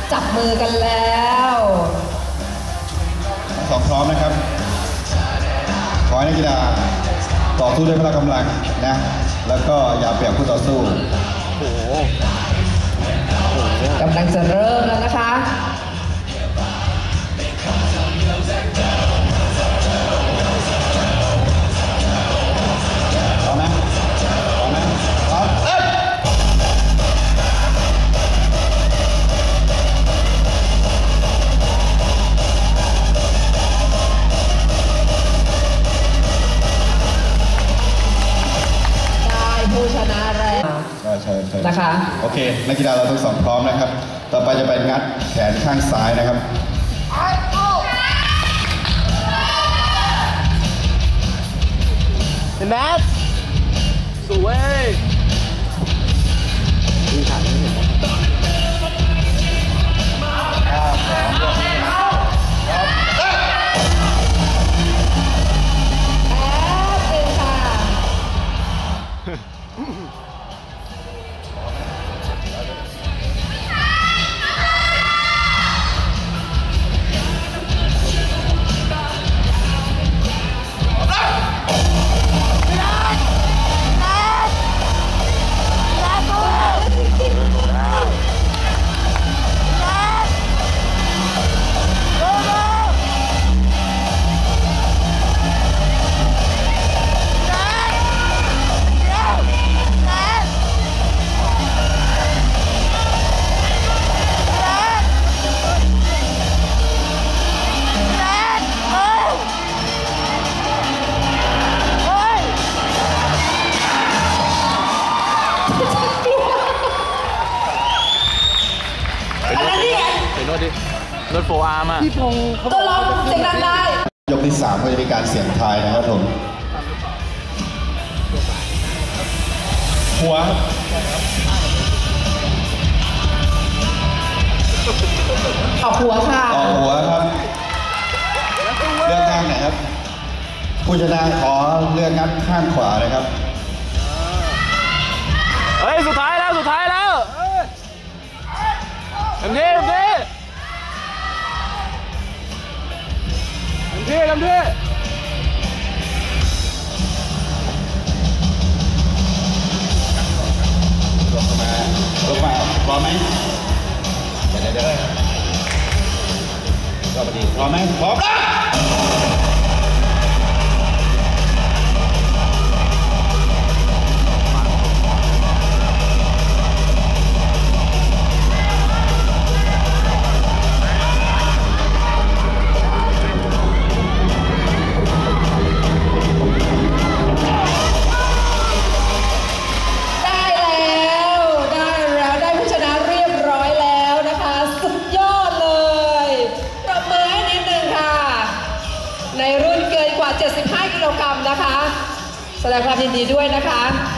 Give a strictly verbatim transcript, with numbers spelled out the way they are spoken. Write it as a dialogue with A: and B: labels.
A: จับมือกันแล้ว
B: สองพร้อมนะครับขอให้นักกีฬาต่อสู้ด้วยพละกำลังนะแล้วก็อย่าเปรียบคู่ต่อสู้
C: โอ้โห
A: กำลังจะเริ่มแล้วนะคะ
B: พร้อมไหมพร้อมไหมพร้อมเอ้ย
A: ผู้ชนะแล้ว
B: ใช่ใช่ใช่
A: นะคะ
B: โอเคนักกีฬาเราทั้งสองพร้อมนะครับต่อไปจะไปงัดแขนข้างซ้ายนะครับ
C: เห็นไหมสวยดูถ่ายไม่เห็นรถโฟอาร์มอ่ะพี่พงศ์เขา
A: ก็ร้องเสียงดังได้
B: ยกที่สามก็จะมีการเสี่ยงทายนะครับผมหัว
A: ออกหัวค่ะ
B: ออกหัวครับเลือกข้างไหนครับผู้ชนะขอเลือกงัดข้างขวาเลยครับ
C: เฮ้ยสุดท้ายแล้วสุดท้ายแล้วเต็มที่เต็มที่เท่ทำเท่
B: ลงมาลงมาพร้อมไหมเดี๋ยวเดี๋ยวก็พอดีพร้อมไหมพร้อมแล้ว
A: ในรุ่นเกินกว่าเจ็ดสิบห้ากิโลกรัมนะคะแสดงความยินดีด้วยนะคะ